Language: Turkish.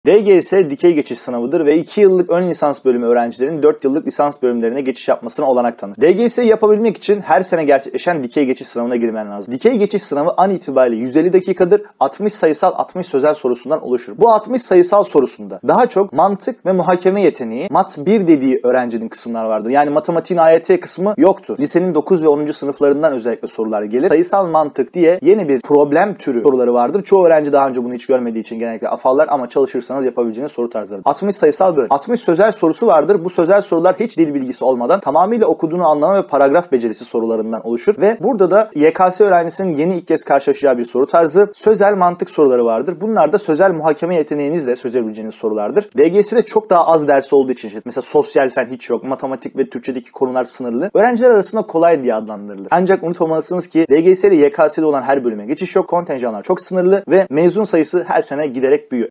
DGS dikey geçiş sınavıdır ve 2 yıllık ön lisans bölümü öğrencilerinin 4 yıllık lisans bölümlerine geçiş yapmasına olanak tanır. DGS'yi yapabilmek için her sene gerçekleşen dikey geçiş sınavına girmen lazım. Dikey geçiş sınavı an itibariyle 150 dakikadır. 60 sayısal 60 sözel sorusundan oluşur. Bu 60 sayısal sorusunda daha çok mantık ve muhakeme yeteneği Mat 1 dediği öğrencinin kısımlar vardır. Yani matematiğin AYT kısmı yoktur. Lisenin 9 ve 10. sınıflarından özellikle sorular gelir. Sayısal mantık diye yeni bir problem türü soruları vardır. Çoğu öğrenci daha önce bunu hiç görmediği için genellikle afallar ama çalışırsanız yapabileceğiniz soru tarzları. 60 sayısal bölüm. 60 sözel sorusu vardır. Bu sözel sorular hiç dil bilgisi olmadan tamamıyla okuduğunu anlama ve paragraf becerisi sorularından oluşur ve burada da YKS öğrencisinin yeni ilk kez karşılaşacağı bir soru tarzı sözel mantık soruları vardır. Bunlar da sözel muhakeme yeteneğinizle çözebileceğiniz sorulardır. DGS'de çok daha az dersi olduğu için mesela sosyal fen hiç yok. Matematik ve Türkçedeki konular sınırlı. Öğrenciler arasında kolay diye adlandırılır. Ancak unutmamalısınız ki DGS ile YKS'de olan her bölüme geçiş yok. Kontenjanlar çok sınırlı ve mezun sayısı her sene giderek büyüyor.